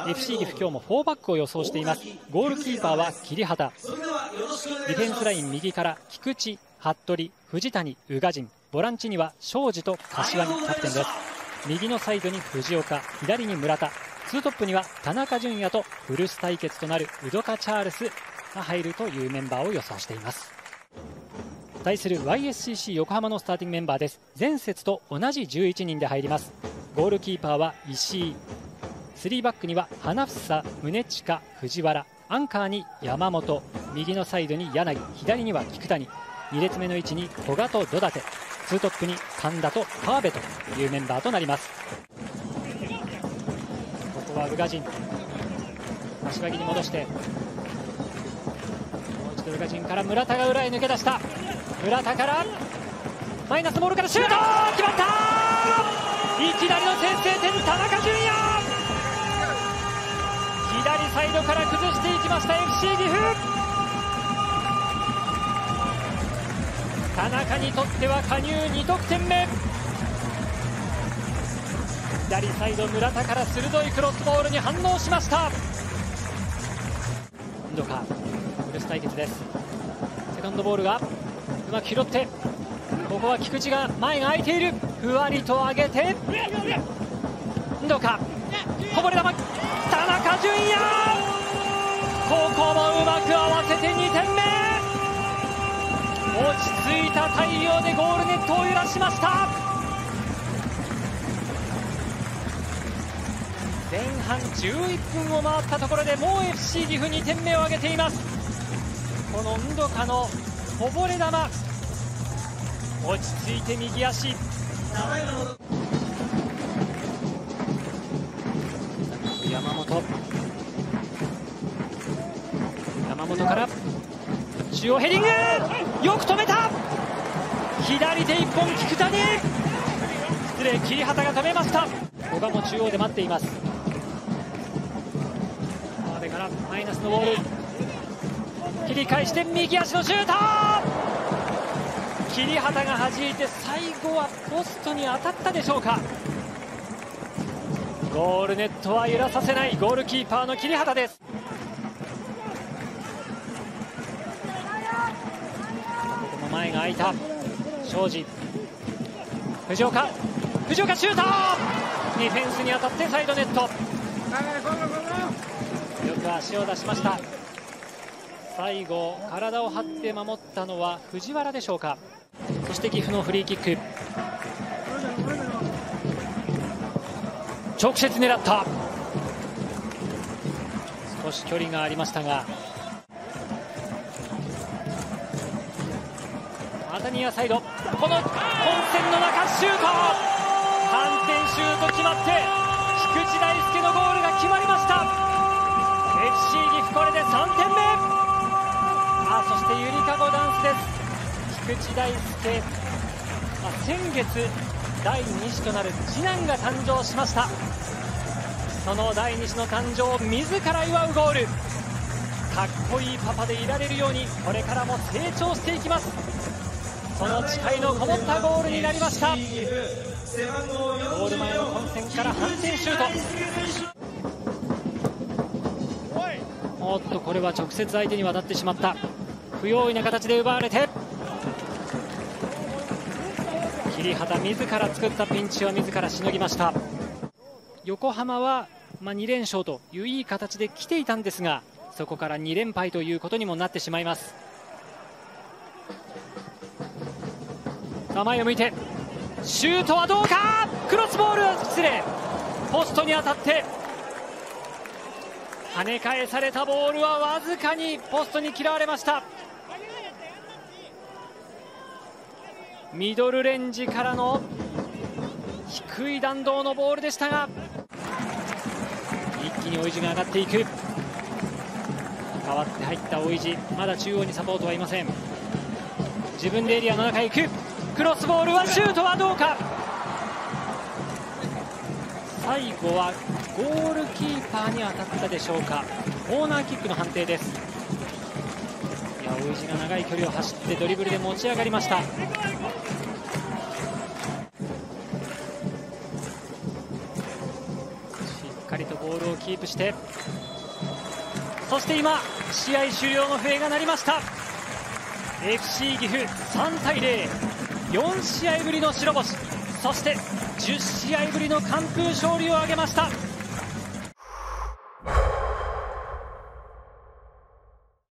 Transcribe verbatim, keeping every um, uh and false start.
エフシー 岐阜今日もフォーバックを予想しています。ゴールキーパーは桐畑、ディフェンスライン右から菊池、服部、藤谷、宇賀神、ボランチには庄司と柏木キャプテンです。右のサイドに藤岡、左に村田、ツートップには田中純也と古巣対決となるウドカ・チャールスが入るというメンバーを予想しています。対する ワイエスシーシー 横浜のスターティングメンバーです。前節と同じじゅういちにんで入ります。ゴールキーパーは石井、スリーバックには花房、宗近、藤原、アンカーに山本、右のサイドに柳、左には菊谷、に列目の位置に古賀と土立、ツートップに神田と川辺というメンバーとなります。ここは宇賀神、柏木に戻して、もう一度宇賀神から村田が裏へ抜け出した。村田からマイナスボールからシュート、決まった。いきなりの先制点、田中純也、左サイドから崩していきました。 エフシー 岐阜、田中にとっては加入に得点目。左サイド村田から鋭いクロスボールに反応しました。インドかフルス対決です。セカンドボールがうまく拾って、ここは菊池が前が空いている、ふわりと上げてインドか、こぼれ球、田中純也、ここもうまく合わせてにてんめ。落ち着いた対応でゴールネットを揺らしました。前半じゅういっぷんを回ったところでもう エフシー 岐阜にてんめを挙げています。このンドカのこぼれ球、落ち着いて右足、山本、山本から中央ヘディング、よく止めた。左手一本、菊谷、失礼、桐畑が止めました。古賀も中央で待っています。川辺からマイナスのボール、切り返して右足のシュート、桐畑が弾いて最後はポストに当たったでしょうか。ゴールネットは揺らさせないゴールキーパーの桐畑です。ここも前が空いた庄司、藤岡、藤岡シュート、ディフェンスに当たってサイドネット、よく足を出しました。最後体を張って守ったのは藤原でしょうか。そして岐阜のフリーキック、直接狙った、少し距離がありましたが、アタニアサイド、この混戦の中シュート、反転シュート決まって、菊池大輔のゴールが決まりました。 エフシー 岐阜、これでさんてんめ。あ、そしてゆりかごダンスです。菊池大輔、あ、先月だいに子となる次男が誕生しました。そのだいに子の誕生を自ら祝うゴール、かっこいいパパでいられるようにこれからも成長していきます。その誓いのこもったゴールになりました。ゴール前の混戦から反転シュート、おっと、これは直接相手に渡ってしまった。不用意な形で奪われて、桐畑自ら作ったピンチを自らしのぎました。横浜は、まあ、に連勝といういい形で来ていたんですが、そこからに連敗ということにもなってしまいます。さあ前を向いてシュートはどうか、クロスボール、失礼、ポストに当たって跳ね返されたボールはわずかにポストに嫌われました。ミドルレンジからの低い弾道のボールでしたが、一気に追い地が上がっていく。代わって入った追い地、まだ中央にサポートはいません。自分でエリアの中へ行く、クロスボールはシュートはどうか。最後はゴールキーパーに当たったでしょうか。コーナーキックの判定です。いや、追い地が長い距離を走ってドリブルで持ち上がりました。しっかりとボボールをキープして、そして今試合終了の笛が鳴りました。 エフシー 岐阜さんたいゼロ、よんしあいぶりの白星、そしてじゅっしあいぶりの完封勝利を挙げました。